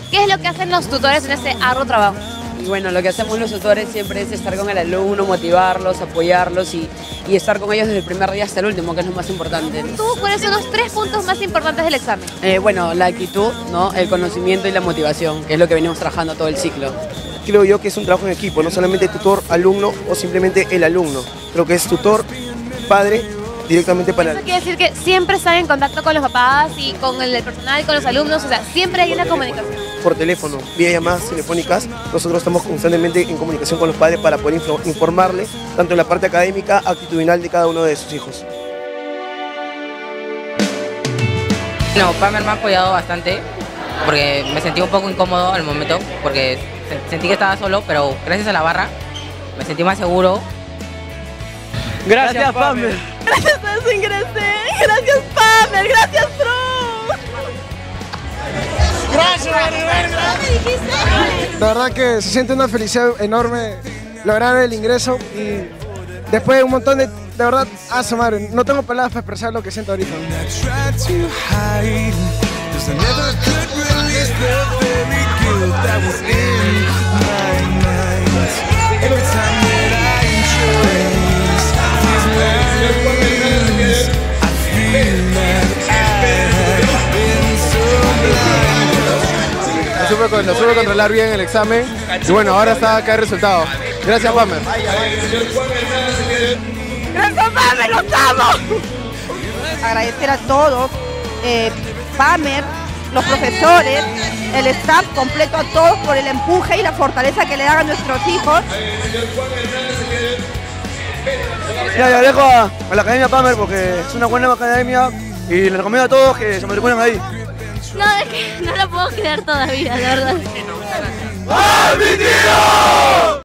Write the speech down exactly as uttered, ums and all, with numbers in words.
¿Qué es lo que hacen los tutores en este arduo trabajo? Y bueno, lo que hacemos los tutores siempre es estar con el alumno, motivarlos, apoyarlos y, y estar con ellos desde el primer día hasta el último, que es lo más importante. ¿Tú cuáles son los tres puntos más importantes del examen? Eh, bueno, la actitud, ¿no? El conocimiento y la motivación, que es lo que venimos trabajando todo el ciclo. Creo yo que es un trabajo en equipo, no solamente tutor-alumno o simplemente el alumno. Creo que es tutor-padre directamente para... Eso quiere decir que siempre están en contacto con los papás y con el personal, con los alumnos, o sea, siempre hay una comunicación. Por teléfono, vía llamadas telefónicas, nosotros estamos constantemente en comunicación con los padres para poder informarles tanto en la parte académica, actitudinal de cada uno de sus hijos. No, Pamer me ha apoyado bastante porque me sentí un poco incómodo al momento porque sentí que estaba solo, pero gracias a la barra me sentí más seguro. Gracias, gracias Pamer. Gracias a eso ingresé. Gracias Pamer, gracias Pro. Gracias, Maribel, gracias. La verdad que se siente una felicidad enorme lograr el ingreso y después de un montón de, de verdad, a su madre, no tengo palabras para expresar lo que siento ahorita. Lo supe, lo supe controlar bien el examen y bueno, ahora está acá el resultado. Gracias, Pamer. Gracias, Pamer, los amo. Agradecer a todos, eh, Pamer, los profesores, el staff completo, a todos por el empuje y la fortaleza que le dan a nuestros hijos. Ya, ya dejo a, a la Academia Pamer porque es una buena academia y les recomiendo a todos que se matriculen ahí. No, es que no lo puedo creer todavía, la verdad. ¡Ah, mi tío!